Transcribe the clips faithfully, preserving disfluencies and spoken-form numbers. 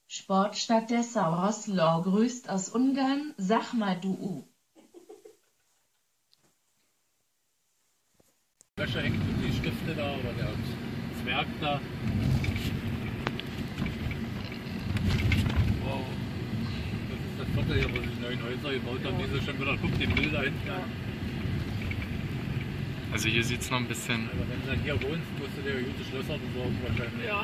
Sportstadt der Sauros-Law grüßt aus Ungarn, sag mal du. Wäsche hängt und die Stifte da oder der Zwerg da. Wow. Das ist das Viertel hier, wo sich neuen Häuser gebaut haben. Diese schon wieder, guck den Müll da hinten an. Also hier sieht es noch ein bisschen... Aber wenn du dann hier wohnst, musst du dir gute Schlösser besorgen wahrscheinlich. Ja.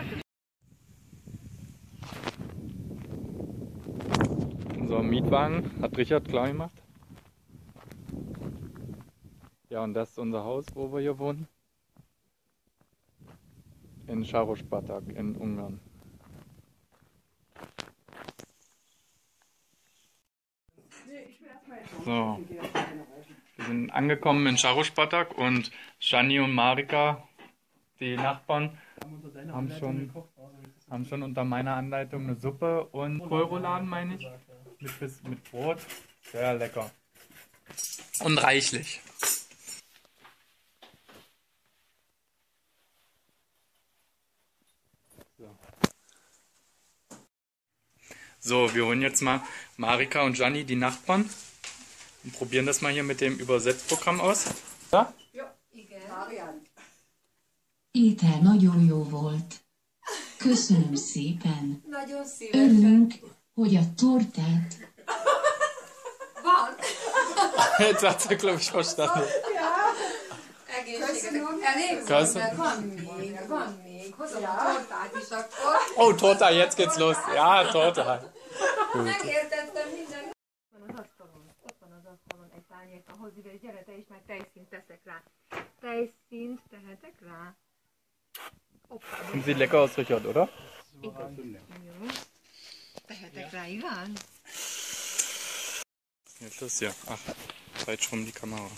Unser Mietwagen hat Richard klar gemacht. Ja, und das ist unser Haus, wo wir hier wohnen. In Sarospatak in Ungarn. So, wir sind angekommen in Sarospatak und Gianni und Marika, die Nachbarn, haben schon, haben schon unter meiner Anleitung eine Suppe und Kohlrouladen, meine ich, mit, mit Brot. Sehr lecker. Und reichlich. So, wir holen jetzt mal Marika und Gianni, die Nachbarn, und probieren das mal hier mit dem Übersetzprogramm aus. Ja? Ja, igen. Étel nagyon jó volt. Köszönöm szépen. Nagyon szívesen. Örülünk, hogy a tortát... Van. Jetzt hat sie, glaube ich, verstanden. Ja. Egészségetek. Elég van, de van még, van még. Hozom a tortát is akkor. Oh, Torta, jetzt geht's los. Ja, Torta. Megértettem minden. Van az asztalon, ott van az asztalon egy tányért, ahhoz ide, gyere te is, meg tejszínt teszek rá. Tejszínt tehetek rá. Sind sie lecker aus Richard, oder? Jó. Tehetek rá, Iván? Jetzt ist ja. Ach, falsch rum die Kamera.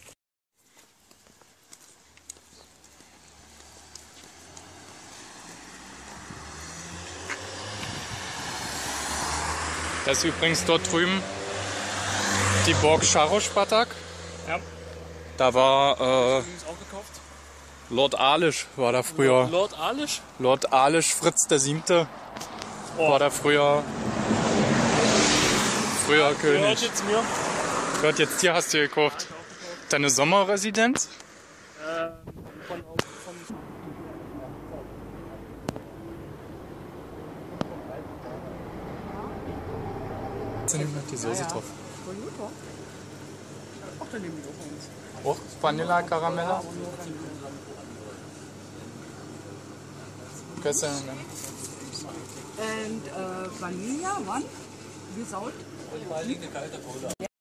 Das ist übrigens dort drüben die Burg Sarospatak. Ja. Da war äh, Auch gekauft. Lord Alisch war da früher. Lord Alisch? Lord Alisch, Fritz der Siebte Oh. war da früher, früher Gehört König. jetzt mir? Gehört jetzt dir, hast du gekauft. Deine Sommerresidenz? Äh, von, von Jetzt nehmen wir die Soße drauf. Ach, dann nehmen die auch uns. Oh, Vanilla, Karamella. Köszönöm. And uh, vanilla one without. Ich mal liegt eine kalte Cola.